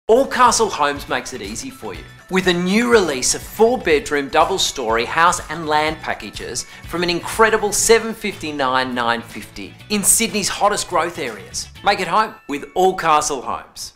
Allcastle Homes makes it easy for you with a new release of 4-bedroom double-storey house and land packages from an incredible $759,950 in Sydney's hottest growth areas. Make it home with Allcastle Homes.